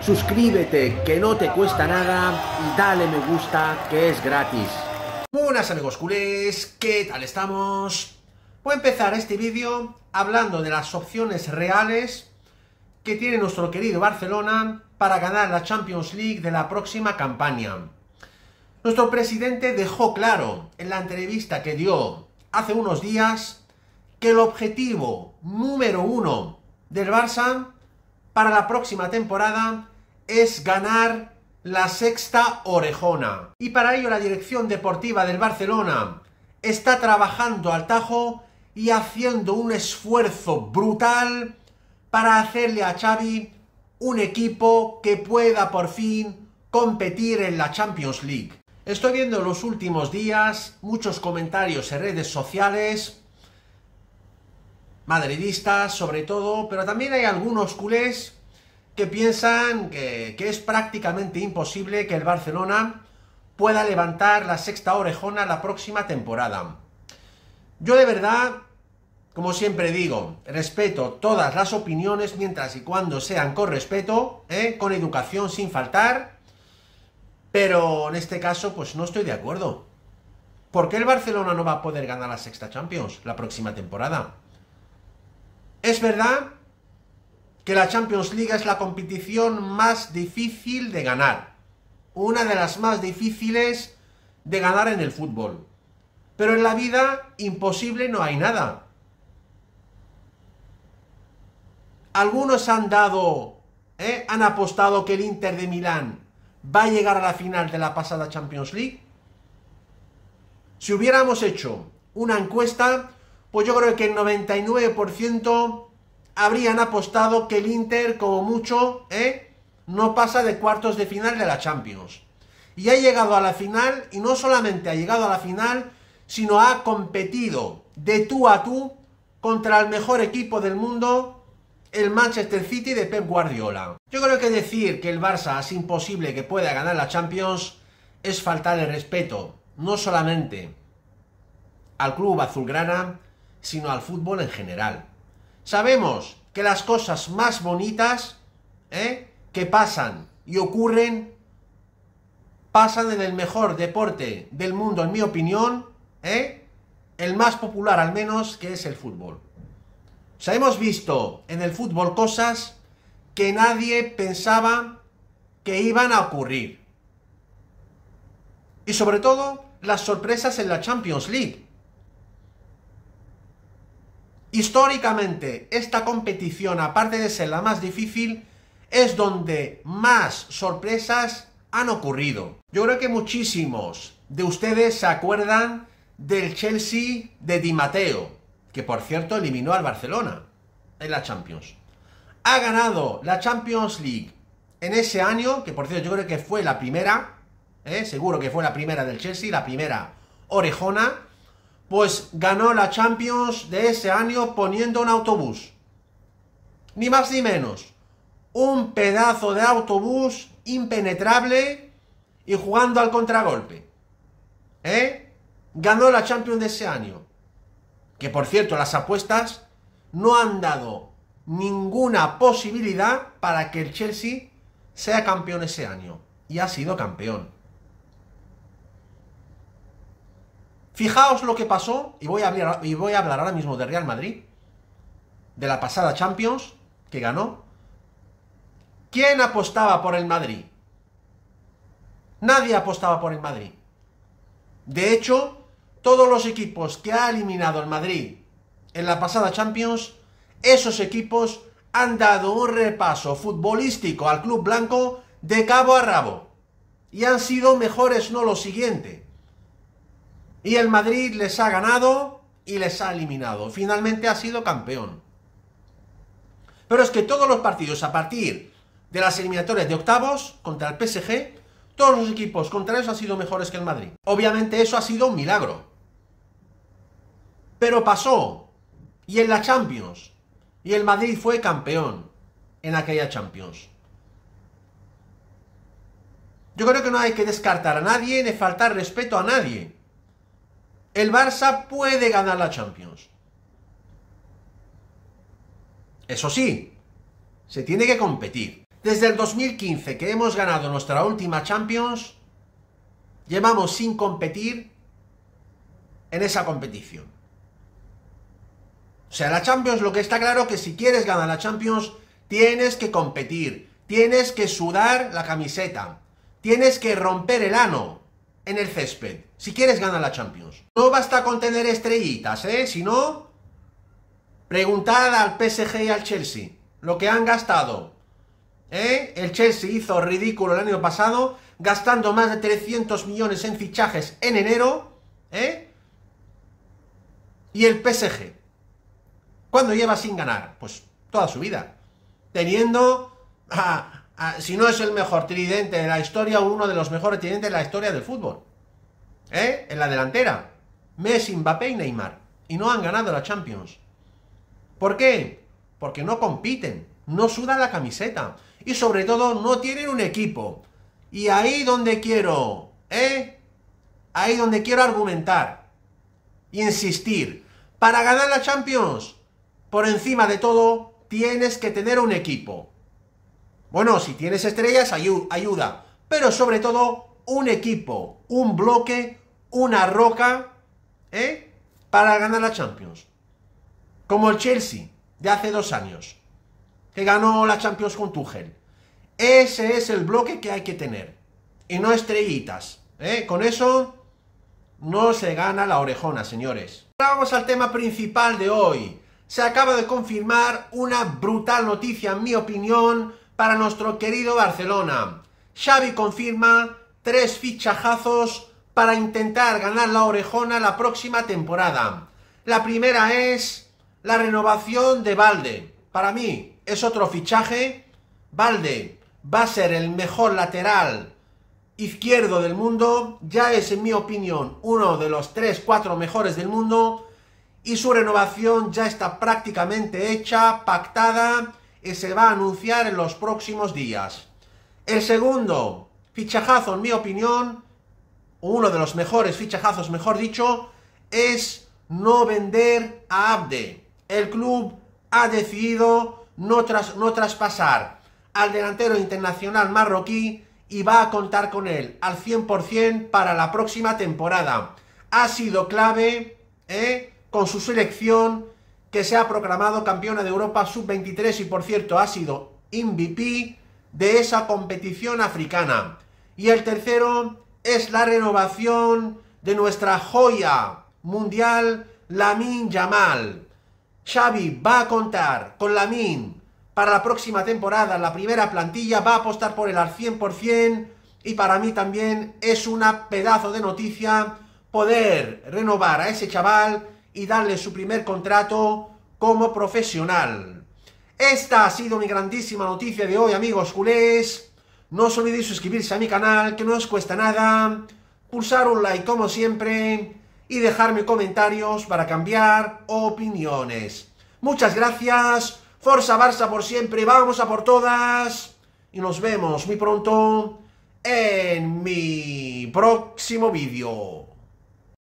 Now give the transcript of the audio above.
Suscríbete, que no te cuesta nada, y dale me gusta, que es gratis. Muy buenas amigos culés, ¿qué tal estamos? Voy a empezar este vídeo hablando de las opciones reales que tiene nuestro querido Barcelona para ganar la Champions League de la próxima campaña. Nuestro presidente dejó claro en la entrevista que dio hace unos días que el objetivo número uno del Barça para la próxima temporada es ganar la sexta orejona. Y para ello la dirección deportiva del Barcelona está trabajando al tajo y haciendo un esfuerzo brutal para hacerle a Xavi un equipo que pueda por fin competir en la Champions League. Estoy viendo en los últimos días muchos comentarios en redes sociales, madridistas sobre todo, pero también hay algunos culés que piensan que es prácticamente imposible que el Barcelona pueda levantar la sexta orejona la próxima temporada. Yo de verdad, como siempre digo, respeto todas las opiniones mientras y cuando sean con respeto, con educación sin faltar, pero en este caso pues no estoy de acuerdo. ¿Por qué el Barcelona no va a poder ganar la sexta Champions la próxima temporada? Es verdad que la Champions League es la competición más difícil de ganar, una de las más difíciles de ganar en el fútbol. Pero en la vida imposible no hay nada. Algunos han apostado que el Inter de Milán va a llegar a la final de la pasada Champions League. Si hubiéramos hecho una encuesta, pues yo creo que el 99% habrían apostado que el Inter, como mucho, no pasa de cuartos de final de la Champions. Y ha llegado a la final, y no solamente ha llegado a la final, sino ha competido de tú a tú contra el mejor equipo del mundo, el Manchester City de Pep Guardiola. Yo creo que decir que el Barça es imposible que pueda ganar la Champions es faltar el respeto, no solamente al club azulgrana, sino al fútbol en general. Sabemos que las cosas más bonitas que pasan y ocurren, pasan en el mejor deporte del mundo, en mi opinión, el más popular al menos, que es el fútbol. O sea, hemos visto en el fútbol cosas que nadie pensaba que iban a ocurrir. Y sobre todo, las sorpresas en la Champions League. Históricamente, esta competición, aparte de ser la más difícil, es donde más sorpresas han ocurrido. Yo creo que muchísimos de ustedes se acuerdan del Chelsea de Di Matteo, que por cierto eliminó al Barcelona en la Champions. Ha ganado la Champions League en ese año, que por cierto yo creo que fue la primera, seguro que fue la primera del Chelsea, la primera orejona. Pues ganó la Champions de ese año poniendo un autobús. Ni más ni menos. Un pedazo de autobús impenetrable y jugando al contragolpe. Ganó la Champions de ese año. Que por cierto, las apuestas no han dado ninguna posibilidad para que el Chelsea sea campeón ese año. Y ha sido campeón. Fijaos lo que pasó, y voy a hablar ahora mismo de Real Madrid, de la pasada Champions, que ganó. ¿Quién apostaba por el Madrid? Nadie apostaba por el Madrid. De hecho, todos los equipos que ha eliminado el Madrid en la pasada Champions, esos equipos han dado un repaso futbolístico al club blanco de cabo a rabo. Y han sido mejores, no lo siguiente. Y el Madrid les ha ganado y les ha eliminado. Finalmente ha sido campeón. Pero es que todos los partidos a partir de las eliminatorias de octavos contra el PSG, todos los equipos contra eso han sido mejores que el Madrid. Obviamente eso ha sido un milagro. Pero pasó. Y en la Champions. Y el Madrid fue campeón en aquella Champions. Yo creo que no hay que descartar a nadie ni faltar respeto a nadie. El Barça puede ganar la Champions. Eso sí, se tiene que competir. Desde el 2015 que hemos ganado nuestra última Champions, llevamos sin competir en esa competición. O sea, la Champions, lo que está claro que si quieres ganar la Champions, tienes que competir, tienes que sudar la camiseta, tienes que romper el ano en el césped, si quieres ganar la Champions. No basta con tener estrellitas, si no, preguntad al PSG y al Chelsea lo que han gastado. El Chelsea hizo ridículo el año pasado, gastando más de 300 millones en fichajes en enero, y el PSG, ¿cuándo lleva sin ganar? Pues toda su vida, teniendo, si no es el mejor tridente de la historia, uno de los mejores tridentes de la historia del fútbol, en la delantera, Messi, Mbappé y Neymar, y no han ganado la Champions. ¿Por qué? Porque no compiten, no sudan la camiseta, y sobre todo no tienen un equipo. Y ahí donde quiero, ahí donde quiero argumentar, insistir, para ganar la Champions, por encima de todo, tienes que tener un equipo. Bueno, si tienes estrellas, ayuda, pero sobre todo, un equipo, un bloque, una roca, para ganar la Champions. Como el Chelsea, de hace 2 años, que ganó la Champions con Tuchel. Ese es el bloque que hay que tener, y no estrellitas, con eso no se gana la orejona, señores. Ahora vamos al tema principal de hoy. Se acaba de confirmar una brutal noticia, en mi opinión, para nuestro querido Barcelona. Xavi confirma 3 fichajazos para intentar ganar la orejona la próxima temporada. La primera es la renovación de Balde. Para mí es otro fichaje. Balde va a ser el mejor lateral izquierdo del mundo. Ya es, en mi opinión, uno de los 3-4 mejores del mundo. Y su renovación ya está prácticamente hecha, pactada, y se va a anunciar en los próximos días. El segundo fichajazo, en mi opinión, uno de los mejores fichajazos, mejor dicho, es no vender a Abde. El club ha decidido no traspasar al delantero internacional marroquí y va a contar con él al 100% para la próxima temporada. Ha sido clave, con su selección, que se ha proclamado campeona de Europa sub-23 y, por cierto, ha sido MVP de esa competición africana. Y el tercero es la renovación de nuestra joya mundial, Lamine Yamal. Xavi va a contar con Lamine para la próxima temporada, la primera plantilla, va a apostar por él al 100%, y para mí también es una pedazo de noticia poder renovar a ese chaval y darle su primer contrato como profesional. Esta ha sido mi grandísima noticia de hoy, amigos culés. No os olvidéis suscribirse a mi canal, que no os cuesta nada, pulsar un like como siempre y dejarme comentarios para cambiar opiniones. Muchas gracias, Forza Barça por siempre, vamos a por todas, y nos vemos muy pronto en mi próximo vídeo.